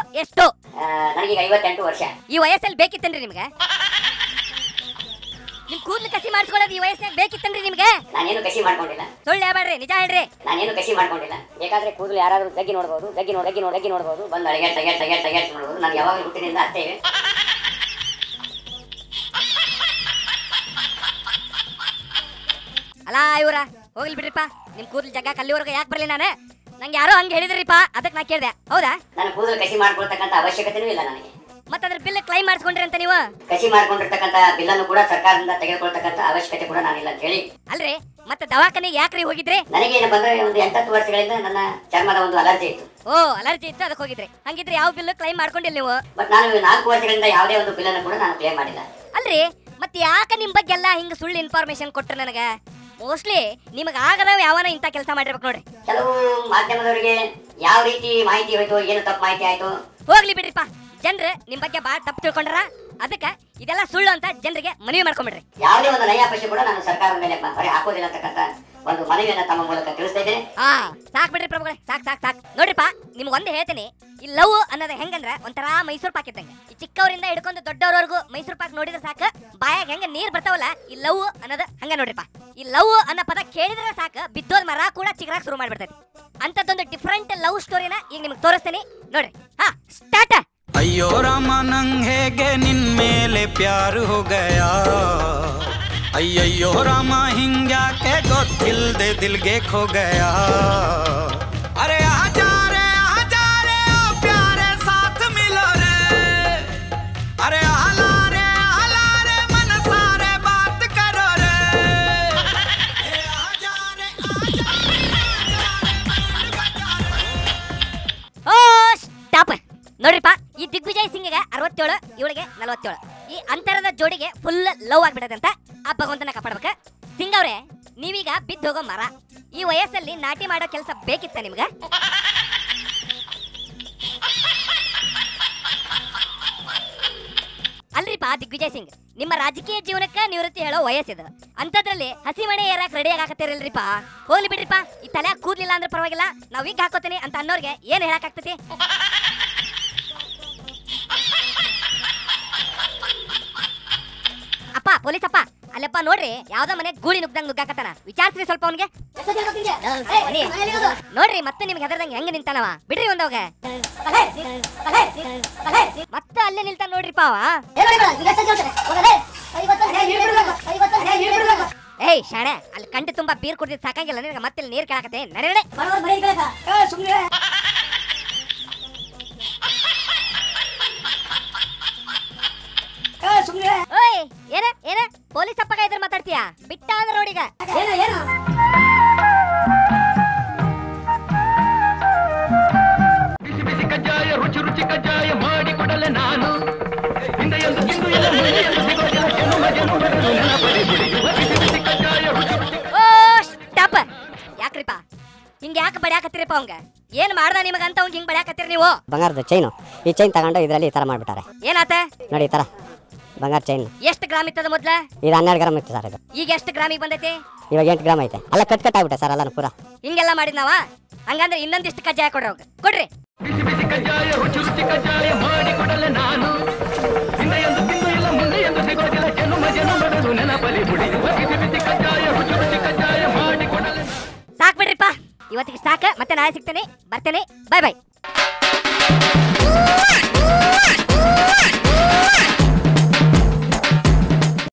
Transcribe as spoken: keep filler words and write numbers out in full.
ಎಷ್ಟು? ನನಗೆ ಐವತ್ತೆಂಟು ವರ್ಷ. ಈ ವಯಸ್ಸಲ್ಲಿ ಬೇಕಿತ್ತನ್ರಿ ನಿಮ್ಗೆ? ನಿಮ್ ಕೂದಲು ಕಸಿ ಮಾಡಿಸ್ಕೊಳ್ಳೋದು ಈ ವಯಸ್ಸಿನಾಗ ಬೇಕಿತ್ತನ್ರಿ ನಿಮ್ಗೆ? ನಾನೇನು ಕಸಿ ಮಾಡ್ಕೊಂಡಿಲ್ಲ. ಸುಳ್ಳು ಹೇಳ್ಬೇಡ್ರಿ, ನಿಜ ಹೇಳ್ರಿ. ನಾನೇನು ಕಸಿ ಮಾಡ್ಕೊಂಡಿಲ್ಲ. ಬೇಕಾದ್ರೆ ಕೂದಲು ಯಾರಾದ್ರೂ ಜಗ್ಗಿ ನೋಡ್ಬೋದು, ಜಗ್ಗಿ ನೋಡಿ ಜಗ್ಗಿ ನೋಡಿ ಜಗ್ಗಿ ನೋಡ್ಬೋದು, ಬಂದು ಅಡಿಗೆ ಟಗೆ ಟಗೆ ಟಗೆ ನೋಡ್ಬೋದು. ನಾನು ಯಾವಾಗ ಹುಟ್ಟಿನಿಂದ ಅತ್ತೇವೆ. ಅಲ್ಲ ಇವ್ರ ಹೋಗ್ಲಿ ಬಿಡ್ರಿಪ್ಪ, ನಿಮ್ ಕೂದಲು ಜಗ್ಗ ಕಲ್ಲಿವರೆಗೆ ಯಾಕೆ ಬರ್ಲಿ ನಾನು? ನಂಗೆ ಯಾರೋ ಹಂಗೆ ಹೇಳಿದ್ರಿಪ್ಪ, ಅದಕ್ಕೆ ನಾ ಕೇಳಿದೆ. ಹೌದಾ? ನಾನು ಕೂದಲು ಕಸಿ ಮಾಡ್ಕೊಳ್ತಕ್ಕಂಥ ಅವಶ್ಯಕತೆನೂ ಇಲ್ಲ ನನಗೆ. ಮತ್ತೆ ಅದ್ರ ಬಿಲ್ ಕ್ಲೈಮ್ ಮಾಡಿಸ್ಕೊಂಡ್ರಿ ಅಂತ ನೀವು? ಕಸಿ ಮಾಡ್ಕೊಂಡಿರ್ತಕ್ಕಂಥ ಬಿಲ್ಲನ್ನು ಕೂಡ ಸರ್ಕಾರದಿಂದ ತೆಗೆದುಕೊಳ್ತಕ್ಕಂಥ ಅವಶ್ಯಕತೆ ಕೂಡ ನಾನಿಲ್ಲ ಅಂತ ಹೇಳಿ. ಅಲ್ರಿ ಮತ್ತೆ ದವಾಖಾನೆಗೆ ಯಾಕ್ರಿ ಹೋಗಿದ್ರಿ? ನನಗೆ ಏನಪ್ಪ ಅಂದ್ರೆ ಒಂದು ಎಂಟತ್ತು ವರ್ಷಗಳಿಂದ ನನ್ನ ಚರ್ಮದ ಒಂದು ಅಲರ್ಜಿ ಇತ್ತು. ಓ, ಅಲರ್ಜಿ ಇತ್ತು, ಅದಕ್ಕೆ ಹೋಗಿದ್ರಿ. ಹಂಗಿದ್ರೆ ಯಾವ ಬಿಲ್ ಕ್ಲೈಮ್ ಮಾಡ್ಕೊಂಡಿಲ್ಲ ನೀವು? ಬಟ್ ನಾನು ನಾಲ್ಕು ವರ್ಷಗಳಿಂದ ಯಾವುದೇ ಒಂದು ಬಿಲ್ಲನ್ನು ಕೂಡ ನಾನು ಕ್ಲೇಮ್ ಮಾಡಿಲ್ಲ. ಅಲ್ರಿ ಮತ್ತೆ ಯಾಕೆ ನಿಮ್ ಬಗ್ಗೆ ಎಲ್ಲ ಹಿಂಗ ಸುಳ್ಳು ಇನ್ಫಾರ್ಮೇಶನ್ ಕೊಟ್ರು ನನಗೆ? ಮೋಸ್ಟ್ಲಿ ನಿಮಗೆ ಆಗದ ಯಾವನ ಇಂಥ ಕೆಲಸ ಮಾಡಿರ್ಬೇಕು ನೋಡ್ರಿ. ಕೆಲವು ಮಾಧ್ಯಮದವರಿಗೆ ಯಾವ ರೀತಿ ಮಾಹಿತಿ ಹೋಯ್ತು, ಏನು ತಪ್ಪು ಮಾಹಿತಿ ಆಯ್ತು, ಹೋಗ್ಲಿ ಬಿಡ್ರಿಪ್ಪ. ಜನರು ನಿಮ್ ಬಗ್ಗೆ ಬಾಳ ತಪ್ಪು ತಿಳ್ಕೊಂಡ್ರ, ಅದಕ್ಕೆ ಇದೆಲ್ಲ ಸುಳ್ಳು ಅಂತ ಜನರಿಗೆ ಮನವಿ ಮಾಡ್ಕೊಂಡ್ಬಿಡ್ರಿ. ಯಾವುದೇ ಒಂದು ನಯ ಪೈಸೆ ಕೂಡ ನಾನು ಸರ್ಕಾರದ ಮೇಲೆ ಹೊರೆ ಹಾಕೋದಿಲ್ಲ ಅಂತಕ್ಕಂಥ ಒಂದು ಮನವಿಯನ್ನ ತಮ್ಮ ಮೂಲಕ ತಿಳಿಸ್ತಾ ಇದ್ದೇನೆ. ಹಾ, ಸಾಕ್ ಬಿಡ್ರಿ ಪ್ರಭುಗಳೇ, ಸಾಕ್ ಸಾಕ್ ಸಾಕ್. ನೋಡ್ರಿಪ್ಪ, ನಿಮ್ಗೆ ಒಂದು ಹೇಳ್ತೀನಿ, ಈ ಲವ್ ಅನ್ನೋದು ಹೆಂಗಂದ್ರ ಒಂಥರ ಮೈಸೂರು ಪಾಕ್ ಇದ್ದಂಗೆ. ಈ ಚಿಕ್ಕವರಿಂದ ಹಿಡ್ಕೊಂಡು ದೊಡ್ಡವರವರೆಗೂ ಮೈಸೂರು ಪಾಕ್ ನೋಡಿದ್ರೆ ಸಾಕು ಬಾಯಾಗ ಹೆಂಗ ನೀರ್ ಬರ್ತಾವಲ್ಲ, ಈ ಲವ್ ಅನ್ನೋದು ಹಂಗ ನೋಡ್ರಿಪ್ಪ. ಈ ಲವ್ ಅನ್ನೋ ಪದ ಕೇಳಿದ್ರೆ ಸಾಕು ಬಿದ್ದೋದ್ ಮರ ಕೂಡ ಚಿಗುರಾಕ್ ಶುರು ಮಾಡ್ಬಿಡ್ತೈತಿ. ಅಂತದೊಂದು ಡಿಫ್ರೆಂಟ್ ಲವ್ ಸ್ಟೋರಿನ ಈಗ ನಿಮ್ಗೆ ತೋರಿಸ್ತೀನಿ ನೋಡ್ರಿ. ಹಾ, ಸ್ಟಾರ್ಟ್. ಅಯ್ಯೋ ರಾಮ ನಂಗ್ ಹೇಗೆ ನಿನ್ ಮೇಲೆ ಪ್ಯಾರು ಹೋ ಗಯಾ, ಅಯ್ಯಯ್ಯೋ ರಾಮ ಹಿಂಗ್ಯಾಕೆ ಗೊತ್ತಿಲ್ದೆ ದಿಲ್ಗೆ ಖೋ ಗಯಾ, ಅರೆ ಆಜಾ ರೇ ಆಜಾ ರೇ ಪ್ಯಾರೆ ಸಾಥ್ ಮಿಲೋ ರೇ, ಅರೆ ಆಲಾ ರೇ ಆಲಾ ರೇ ಮನ ಸಾರೆ ಬಾತ್ ಕರೋ ರೇ, ಆಜಾ ರೇ ಓ ಸ್ಟಾಪ್. ನೋಡ್ರಿಪ್ಪ, ಈ ದಿಗ್ವಿಜಯ್ ಸಿಂಗ್ಗೆ ಅರವತ್ತೇಳು, ಇವಳಿಗೆ ನಲವತ್ತೇಳು. ಈ ಅಂತರದ ಜೋಡಿಗೆ ಫುಲ್ ಲವ್ ಆಗ್ಬಿಡದಂತ ಆ ಭಗವಂತನ ಕಾಪಾಡ್ಬೇಕ. ಸಿಂಗ್ ಅವ್ರೆ, ನೀವೀಗ ಬಿದ್ದು ಹೋಗೋ ಮರ. ಈ ವಯಸ್ಸಲ್ಲಿ ನಾಟಿ ಮಾಡೋ ಕೆಲಸ ಬೇಕಿತ್ತ ನಿಮ್ಗ? ಅಲ್ರಿಪ್ಪ ದಿಗ್ವಿಜಯ್ ಸಿಂಗ್, ನಿಮ್ಮ ರಾಜಕೀಯ ಜೀವನಕ್ಕೆ ನಿವೃತ್ತಿ ಹೇಳೋ ವಯಸ್ಸಿದ, ಅಂತದ್ರಲ್ಲಿ ಹಸಿ ಮಣೆ ಏರಾಕ್ ರೆಡಿ ಆಗಾಕತ್ತೀರಲ್ರಿಪ್ಪ. ಹೋಗ್ಲಿ ಬಿಡ್ರಿಪ್ಪ, ಈ ತಲೆ ಕೂದ್ಲಿಲ್ಲ ಅಂದ್ರೆ ಪರವಾಗಿಲ್ಲ, ನಾವ್ ಈಗ ಹಾಕೋತೀನಿ ಅಂತ ಅನ್ನೋರ್ಗೆ ಏನ್ ಹೇಳಕ್ ಆಗ್ತತಿ? ಅಪ್ಪ ಪೊಲೀಸ್ ಅಪ್ಪ, ಅಲ್ಲಪ್ಪ ನೋಡ್ರಿ, ಯಾವ್ದೋ ಮನೆ ಗೂಳಿ ನುಗ್ದಂಗ್ ನುಗ್ಗಾಕತ್ತಾನ, ವಿಚಾರಿಸ್ರಿ ಸ್ವಲ್ಪ ಅವನಿಗೆ. ನೋಡ್ರಿ ಮತ್ತೆ ನಿಮ್ಗೆ ಹೆದರ್ದಂಗೆ ಹೆಂಗ ನಿಂತಾನವ, ಬಿಡ್ರಿ ಒಂದವಾಗ. ಮತ್ತೆ ಅಲ್ಲೇ ನಿಲ್ತಾನ ನೋಡ್ರಿಪ್ಪ ಅವ. ಏಯ್ ಶಾಣೆ, ಅಲ್ಲಿ ಕಂಡು ತುಂಬಾ ಬೀರ್ ಕುಡಿದ್ ಸಾಕಾಗಿಲ್ಲ ನಿನಗೆ, ಮತ್ತೆ ನೀರ್ ಕೇಳಾಕತ್ತೆ ನಡೆ. ಓಯ್ ಏನ ಏನ ಪೊಲೀಸ್ ಅಪ್ಪಗ ಇದ್ರ ಮಾತಾಡ್ತೀಯಾ? ಬಿಟ್ಟ ಅಂದ್ರೆ ನೋಡಿಗ ಬಿಸಿ ಬಿಸಿ ಕಜ್ಜಾಯ ರುಚಿ ರುಚಿ ಕಜ್ಜಾಯ ಮಾಡಿ ಕೊಡಲೆ ನಾನು, ಹಿಂದೆ ಎಂದು ಹಿಂದು ಎಲ್ಲ ಮುಂದೆ ಎಂದು ಸಿಗೋದಿಲ್ಲ ಜನುಮ ಜನುಮದ ನೆನಪಲ್ಲಿ ಬಿಡಿಯುವ ಬಿಸಿ ಬಿಸಿ ಕಜ್ಜಾಯ ರುಚಿ ರುಚಿ. ಓ ಸ್ಟಾಪ್. ಯಾಕ್ರಿಪ್ಪ ಹಿಂಗ ಯಾಕೆ ಬಡ್ಯಾಕತ್ತೀರಿಪ್ಪ ಅವಂಗ? ಏನ್ ಮಾಡ್ದ ನಿಮಗಂತ ಅವ್ನ್ ಹಿಂಗ್ ಬಡ್ಯಾಕತ್ತೀರಿ ನೀವು? ಬಂಗಾರದ ಚೈನು, ಈ ಚೈನ್ ತಗೊಂಡು ಇದರಲ್ಲಿ ಈ ತರ ಮಾಡ್ಬಿಟ್ಟಾರೆ. ಏನಾತ ನೋಡಿ ಈ ತರ ಬಂಗಾರ ಚೈನ್. ಎಷ್ಟು ಗ್ರಾಮ್ ಇತ್ತದ ಮೊದ್ಲ? ಇದು ಹನ್ನೆರಡು ಗ್ರಾಮ್ ಇತ್ತು ಸರ್. ಇದು ಈಗ ಎಷ್ಟು ಗ್ರಾಮಿಗೆ ಬಂದೈತಿ? ಇವಾಗ ಎಂಟು ಗ್ರಾಮ್ ಐತೆ. ಅಲ್ಲ ಕಟ್ ಕಟ್ ಆಗ್ಬಿಟ್ಟೆ ಸರ್, ಅಲ್ಲ ಪೂರ ಹಿಂಗೆಲ್ಲ ಮಾಡಿದ್ನಾವ. ಹಂಗಂದ್ರೆ ಇನ್ನೊಂದಿಷ್ಟು ಕಜ್ಜಾಯ ಕೊಡ್ರಿ ಅವಾಗ, ಕೊಡ್ರಿ. ಬಿಸಿ ಬಿಸಿ ಕಜ್ಜಾಯ ರುಚಿ ರುಚಿ ಕಜ್ಜಾಯ ಮಾಡಿ ಕೊಡಲೆ ನಾನು, ಹಿಂದೆ ಎಂದು ಹಿಂದು ಎಲ್ಲ ಮುಂದೆ ಎಂದು ಸಿಗೋದಿಲ್ಲ ಜನುಮ ಜನುಮದ ನೆನಪಲ್ಲಿ ಬಿಡಿಯುವ ಬಿಸಿ ಬಿಸಿ ಕಜ್ಜಾಯ ರುಚಿ ರುಚಿ ಕಜ್ಜಾಯ ಮಾಡಿ ಕೊಡಲೆ. ಸಾಕ್ ಬಿಡ್ರಿಪ್ಪ, ಇವತ್ತಿಗೆ ಸಾಕ. ಮತ್ತೆ ನಾಳೆ ಸಿಗ್ತೇನೆ, ಬರ್ತೇನೆ. ಬಾಯ್ ಬಾಯ್.